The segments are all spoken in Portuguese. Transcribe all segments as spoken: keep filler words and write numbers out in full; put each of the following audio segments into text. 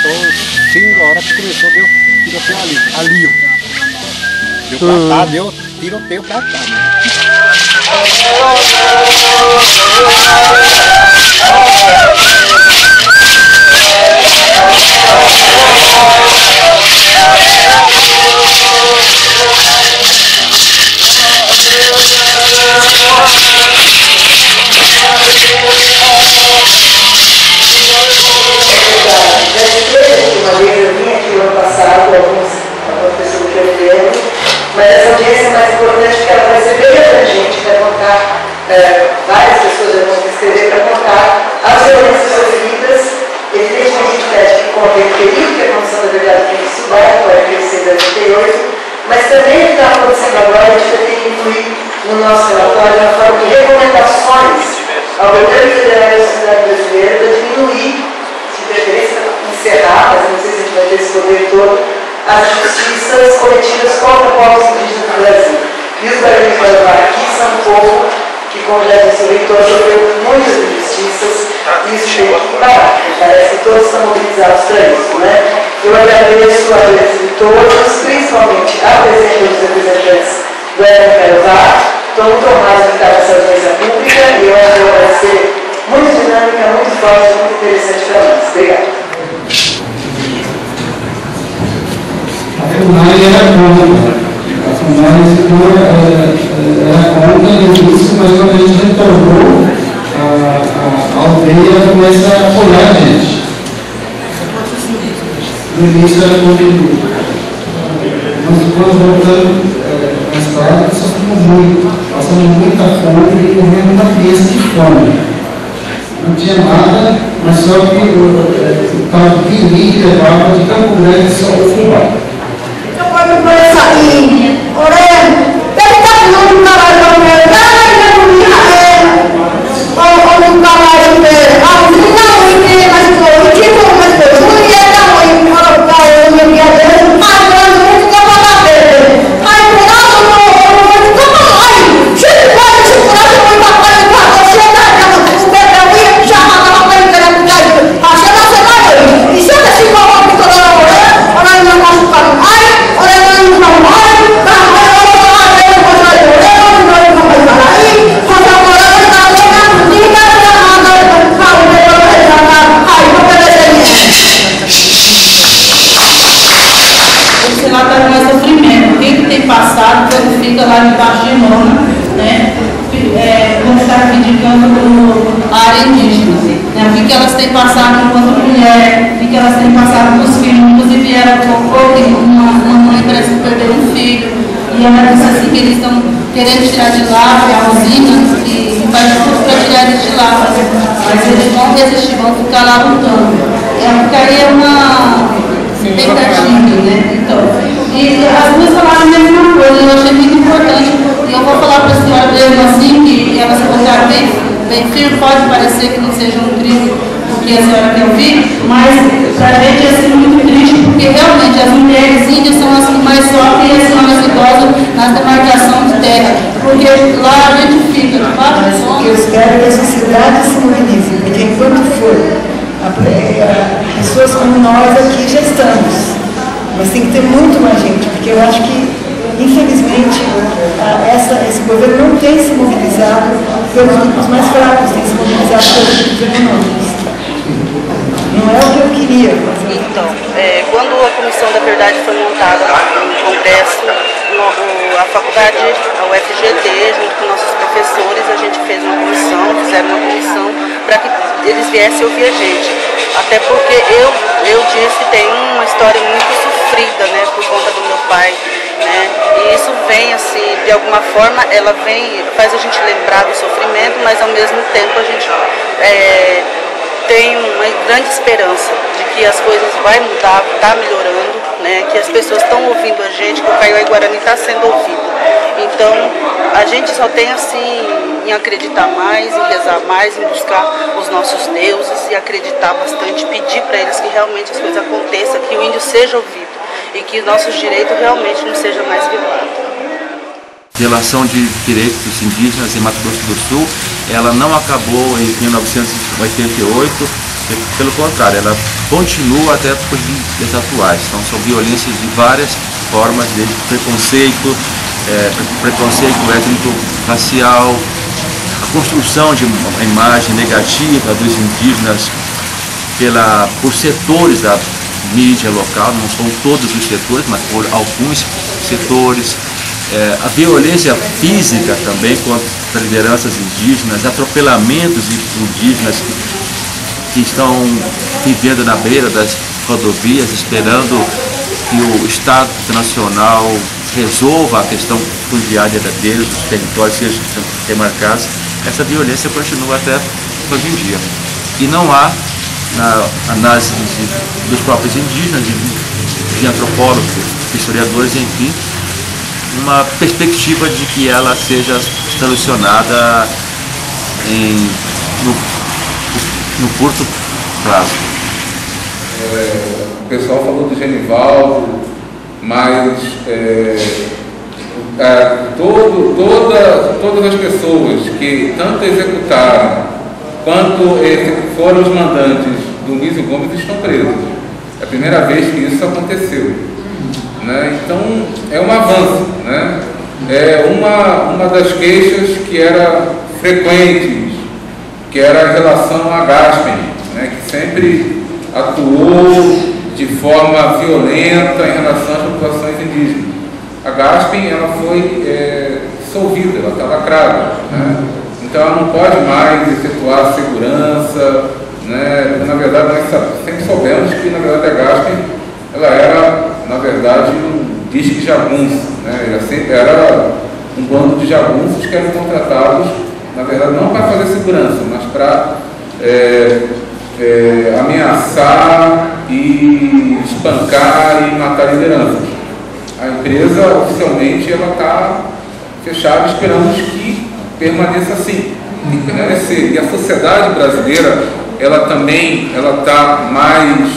faltou cinco horas que começou, deu tiroteio ali, ali, ó. Deu pra hum. cá, deu tiroteio pra cá, né? Mas essa audiência é mais importante porque ela vai ser bem abrangente, vai contar, é, várias pessoas vão se inscrever para contar as violências sofridas. Evidentemente, a gente pede que contem o período que a Comissão da Verdade tem que estudar, que vai crescer em oitenta e oito, mas também o que está acontecendo agora, a gente vai ter que incluir no nosso relatório uma forma de recomendações ao governo federal e à sociedade brasileira para diminuir, de preferência encerrar, mas não sei se a gente vai ter esse poder todo, as injustiças cometidas contra povos indígenas do Brasil. E os guarani-kaiowá aqui são um povo que, como já disse o Victor, sofreu muitas injustiças e isso tem que parar. Parece que todos estão mobilizados para isso, né? Eu agradeço a presença de todos, principalmente a presença dos representantes do guarani-kaiowá. Estou muito honrado de estar nessa audiência pública e eu acho que vai ser muito dinâmica, muito forte, muito interessante para nós. Obrigada. A FUNAI era contra, a FUNAI era contra isso, mas quando a gente retornou, a, a, a aldeia começa a apoiar a gente. No início era contra tudo. Nós ficamos voltando na estrada, sofremos muito, passamos muita fome e morrendo uma criança de fome. Não tinha nada, mas só que o carro que levava de Campo Grande só o fubá. Por essa linha, orando, ele está falando do trabalho da mulher, ela não ia ou no trabalho dele, a menina não ia mais coisa, tipo umas coisas, não ia dar muito para o meu dia dele, mas eu não vou ficar para a dele. Aí, por nada, eu não vou ficar para lá, chega lá, chega lá, eu vou para a casa, você está vendo, o Pedro ia chamar para a frente da cidade, achando a semana, e se eu deixar uma roupa que eu estou orando, orando não posso ficar, ai, passado, quando fica lá debaixo de lona, né, é, quando está reivindicando a área indígena, né, o que, que elas têm passado enquanto mulher, o que, que elas têm passado com os filhos, inclusive era uma, uma mãe parece que perdeu um filho, e ela disse assim que eles estão querendo tirar de lá a usina, e faz tudo para tirar eles de lá, mas eles vão resistir, vão ficar lá lutando. É, porque aí é uma expectativa, né, então. E as duas falaram a mesma coisa, eu achei muito importante. E eu vou falar para a senhora mesmo assim, que elas colocaram bem, bem firme, pode parecer que não seja um triste porque a senhora quer ouvir, mas para a gente é assim, muito triste, porque realmente as mulheres índias são as que mais sofrem e as senhoras idosas nas demarcações de terra, porque lá a gente fica, claro, o que eu espero é que a sociedade se mobilize, porque enquanto for, a, a, pessoas como nós aqui já estamos. Mas tem que ter muito mais gente, porque eu acho que, infelizmente, essa, esse governo não tem se mobilizado pelos grupos mais fracos, tem se mobilizado pelos grupos econômicos. Não é o que eu queria. Mas... Então, é, quando a Comissão da Verdade foi montada no Congresso, no, a faculdade, a U F G T, junto com nossos professores, a gente fez uma comissão, fizeram uma comissão para que eles viessem ouvir a gente. Até porque eu, eu disse, tem uma história muito sofrida, né, por conta do meu pai, né, e isso vem assim, de alguma forma, ela vem, faz a gente lembrar do sofrimento, mas ao mesmo tempo a gente é, tem uma grande esperança de que as coisas vão mudar, está melhorando, né, que as pessoas estão ouvindo a gente, que o Kaiowá Guarani está sendo ouvido. Então, a gente só tem assim, em acreditar mais, em rezar mais, em buscar os nossos deuses e acreditar bastante, pedir para eles que realmente as coisas aconteçam, que o índio seja ouvido e que nossos direitos realmente não sejam mais violados. Relação de direitos dos indígenas em Mato Grosso do Sul, ela não acabou em mil novecentos e oitenta e oito, Pelo contrário, ela continua até por dias atuais. Então são violências de várias formas, desde preconceito, é, preconceito étnico-racial, a construção de uma imagem negativa dos indígenas pela, por setores da mídia local, não são todos os setores, mas por alguns setores. É, a violência física também contra lideranças indígenas, atropelamentos indígenas que, que estão vivendo na beira das rodovias, esperando que o Estado Nacional resolva a questão fundiária deles, os territórios sejam demarcados. Essa violência continua até hoje em dia. E não há, na análise de, dos próprios indígenas, de, de antropólogos, historiadores, enfim, uma perspectiva de que ela seja solucionada em, no, no curto prazo. É, o pessoal falou do Genivaldo, mas é, é, todo, toda, todas as pessoas que tanto executaram quanto é, foram os mandantes do Luiz Gomes estão presos. É a primeira vez que isso aconteceu. Né? Então, é um avanço. Né? É uma, uma das queixas que era frequentes, que era em relação à Gaspen, né? Que sempre atuou de forma violenta em relação às populações indígenas. A Gaspen ela foi é, dissolvida, ela está lacrada. Né? Então, ela não pode mais efetuar segurança. Né? Na verdade, nós sempre soubemos que, na verdade, a Gaspen ela era, na verdade, um disque jagunço, né? Era, sempre, era um bando de jagunços que eram contratados, na verdade, não para fazer segurança, mas para é, é, ameaçar e espancar e matar lideranças. A empresa, oficialmente, ela está fechada, esperamos que permaneça assim, tem que permanecer. E a sociedade brasileira, ela também ela está mais...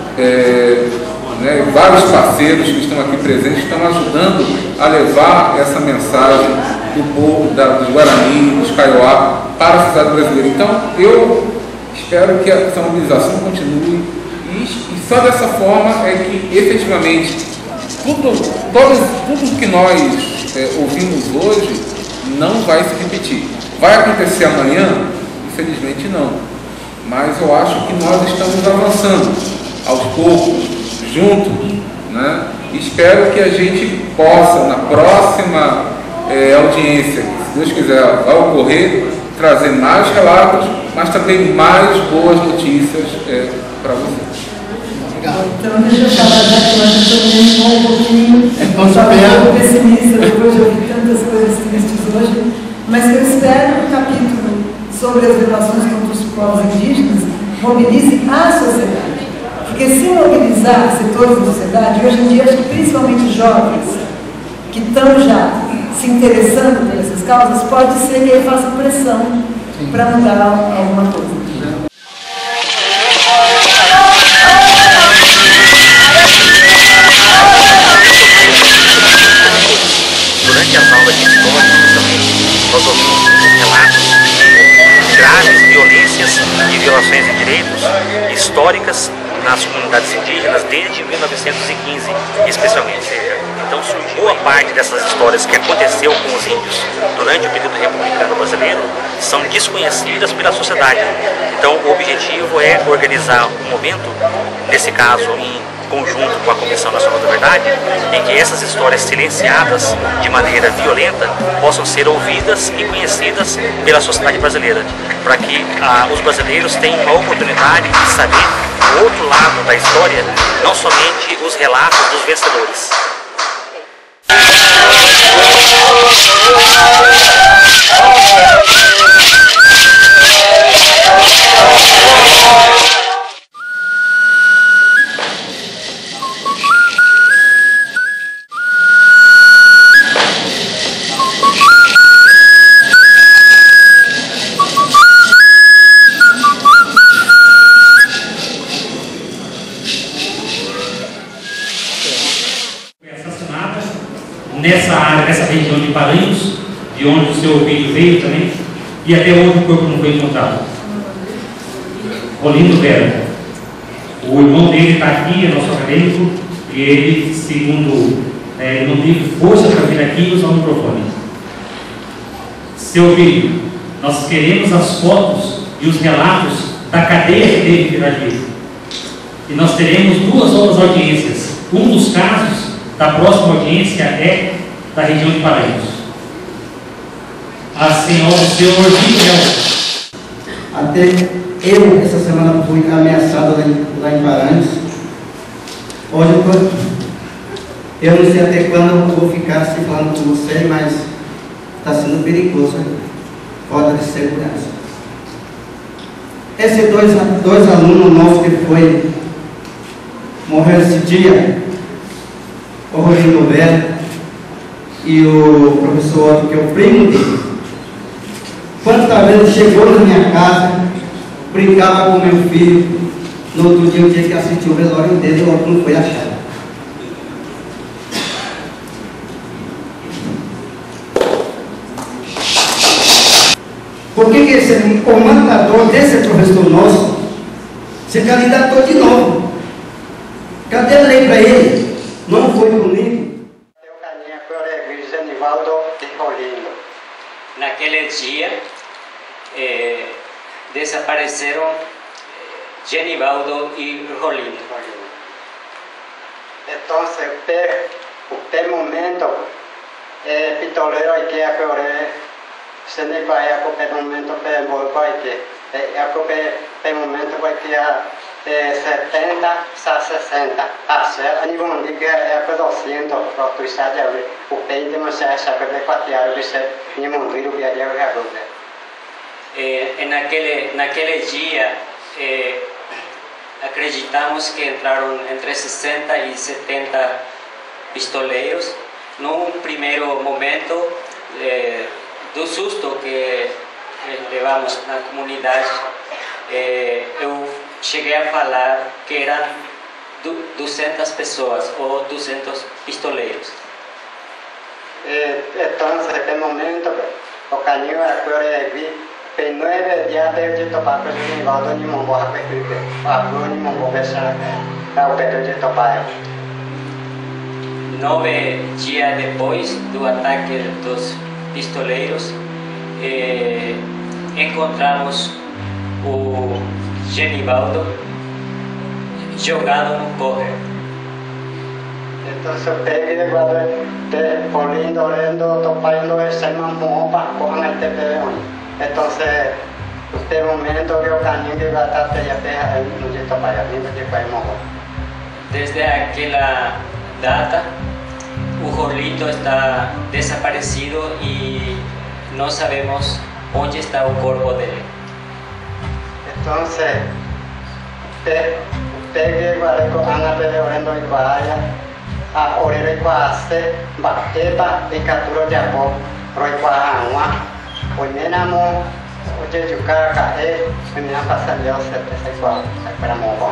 É, Né, vários parceiros que estão aqui presentes estão ajudando a levar essa mensagem do povo, da, dos Guarani, dos Kaiowá, para a sociedade brasileira. Então, eu espero que essa mobilização continue e, e só dessa forma é que, efetivamente, tudo, todo, tudo que nós é, ouvimos hoje não vai se repetir. Vai acontecer amanhã? Infelizmente não. Mas eu acho que nós estamos avançando aos poucos, juntos, né? Espero que a gente possa, na próxima é, audiência, se Deus quiser, vai ocorrer, trazer mais relatos, mas também mais boas notícias é, para vocês. Então, deixa eu falar, já que eu acho que eu estou um pouquinho um pouco pessimista, depois de ouvir tantas coisas tristes hoje, mas eu espero que o capítulo sobre as relações com os povos indígenas mobilize a sociedade. Porque se mobilizar setores da sociedade, hoje em dia, acho que principalmente jovens que estão já se interessando por essas causas, pode ser que ele faça pressão para mudar alguma coisa. Durante as aulas de história, justamente, nós ouvimos muitos relatos de graves violências e violações de direitos históricas nas comunidades indígenas desde mil novecentos e quinze, especialmente. Então surgiu boa parte dessas histórias que aconteceu com os índios durante o período republicano brasileiro são desconhecidas pela sociedade. Então o objetivo é organizar um momento, nesse caso em conjunto com a Comissão Nacional da Verdade, em que essas histórias silenciadas de maneira violenta possam ser ouvidas e conhecidas pela sociedade brasileira, para que ah, os brasileiros tenham a oportunidade de saber o outro lado da história, não somente os relatos dos vencedores. Nessa área, nessa região de Paranhos, de onde o seu filho veio também, e até hoje o corpo não foi encontrado. Rolindo Vera. O irmão dele está aqui, é nosso acadêmico, e ele, segundo, é, ele não teve força para vir aqui e usar o microfone. Seu filho, nós queremos as fotos e os relatos da cadeia que teve que agir. E nós teremos duas outras audiências. Um dos casos da próxima audiência é da região de Paranhos. A senhora, o senhor Miguel. Até eu, essa semana, fui ameaçado lá em, lá em Paranhos. Hoje eu tô, eu não sei até quando eu vou ficar assim falando com você, mas está sendo perigoso, né? Falta de segurança. Esses dois, dois alunos nossos que foi morrer esse dia, o Rolindo Vera e o professor Otto, que é o primo dele. Quantas vezes chegou na minha casa, brincava com meu filho, no outro dia eu tinha que assistir o velório dele, o Otto não foi achado. Por que, que esse, o matador desse professor nosso se candidatou de novo? Cadê a lei para ele? Não foi comigo. Naquele dia eh, desapareceram Genivaldo e Rolindo. Então, usted, usted momento, eh, pitolero hay que acordar. Se ne vai a copiar momento per vai que a copiar per momento vai que a setenta a sessenta a ser a nível de que é para duzentos para tu sabe o peito mas é sabe de quatro que se nível de que é agora. Eh, naquele naquele dia eh, acreditamos que entraram entre sessenta e setenta pistoleiros. Num primeiro momento eh, do susto que eh, levamos na comunidade, eh, eu cheguei a falar que eram duzentas pessoas ou duzentos pistoleiros. Então, naquele momento, o canhão agora vi tem nove dias de topar com o Genivaldo de Monboa para o agro de Monboa para o Pedro de Topar. Nove dias depois do ataque dos pistoleiros, eh, encontramos o Genivaldo jogado no córrego. Então, eu peguei agora, polindo, orando, topando, esse mamão para correr até peão. Então, no momento que o caminho que vai estar até a terra, no dia topar, vindo de pai morreu. Desde aquela data, o Rolindo está desaparecido e não sabemos onde está o corpo dele. Então, peguei agora com a Ana Pedro orando em Bahia, a orelha em Bahia, bateba e captura de avó, roi Bahia, o menino, o jeito cara cair, o menino passa de osso, sai igual, sai para morrer.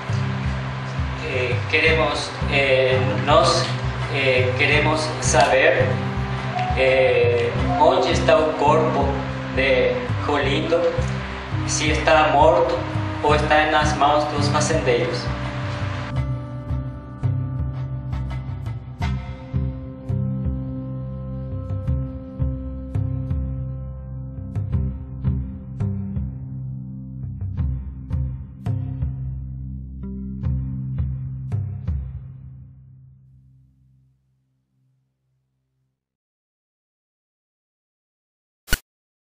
Queremos, eh, nós eh, queremos saber eh, onde está o corpo de Rolindo, se está morto ou está nas mãos dos fazendeiros.